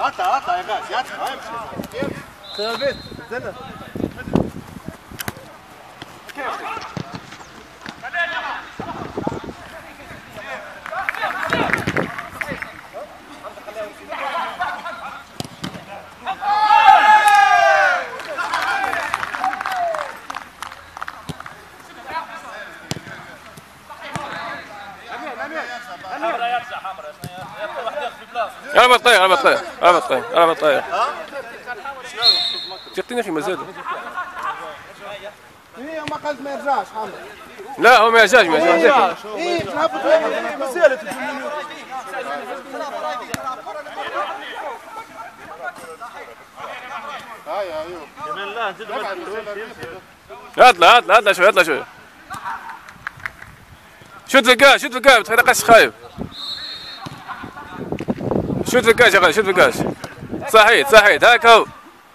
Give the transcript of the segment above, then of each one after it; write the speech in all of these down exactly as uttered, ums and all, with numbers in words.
اطلع اطلع يا غاز يطلع امشي ثابت نزلنا يلا بطير يلا بطير يلا بطير يلا بطير تعطيني اخي مازال هي ما قالت ما يرجعش حمد لا هو ما يرجعش ما يرجعش ايه تهبط مازالت هاي ايوب كمان لا زيد اطلع اطلع اطلع شوي اطلع شوي شوت في الكاش شوت في الكاش بتخلي قش خايب شوت في الكاش يا غالي شوت في الكاش صحيت صحيت هاك هو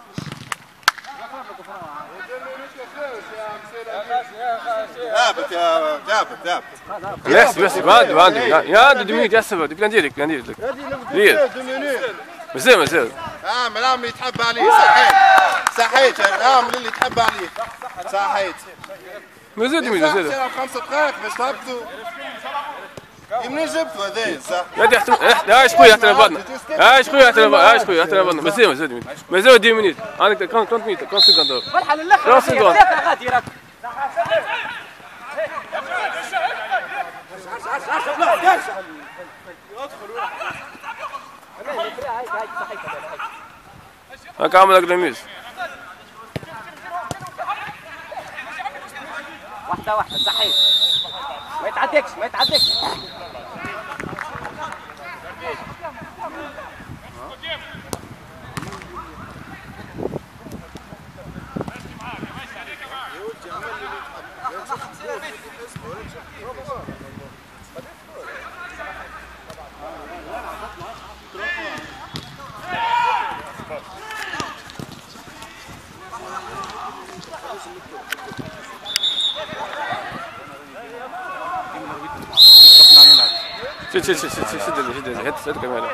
ثابت يا ثابت ثابت يس يس ما عندي ما عندي يا عندي دمينيت يا سبب بلان ديرك بلان ديرك دير مزيان مزيان اعمل اعمل اللي تحب عليه صحيت صحيت اعمل اللي تحب عليه صحيت مزيان دمينيت مزيان خمسة دقائق باش تهبطوا منين جبتوا هذايا صح؟ يا دي احترم عايش خويا احترم بعضنا عايش خويا احترم عايش خويا احترم بعضنا مزيان مزيان دمينيت مزيان دي مينيت عندك كم كم مينيت كم سكند فرحة للاخر غادي راك هاك عامل اقدميش واحدة واحدة صحيح ما يتعدكش ما يتعدكش شد شد شد شد شد شد شد شد كمان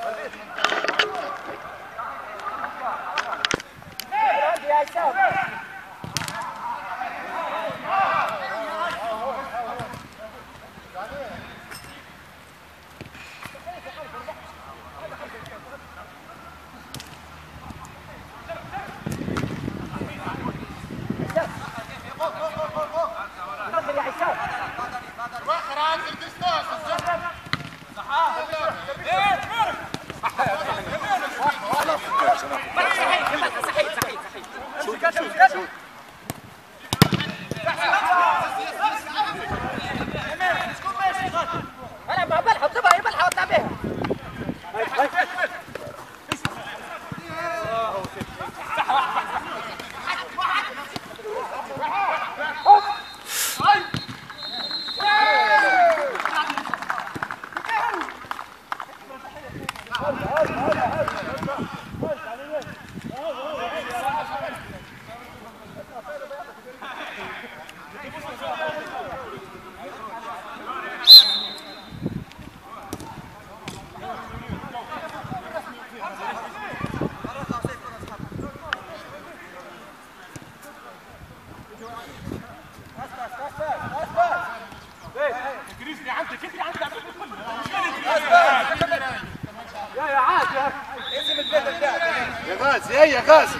يا غازي يا غازي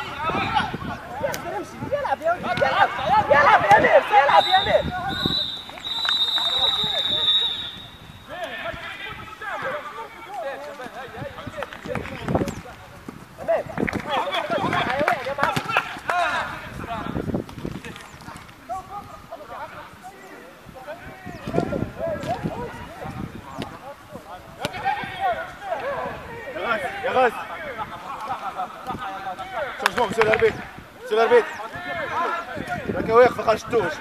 يلعب يا يلعب يلعب يا امير يلعب يا امير يا غازي شوف شوف سير البيت سير البيت راك واقف ما شفتوش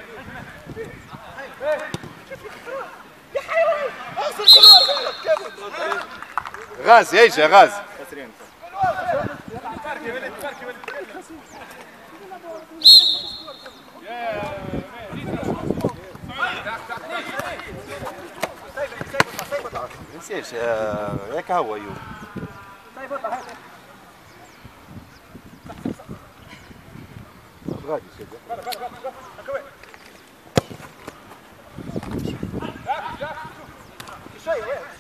يا حيوان اوصل كل غازي ايش يا غازي نسيش ياك هو ايوب غادي سيدي.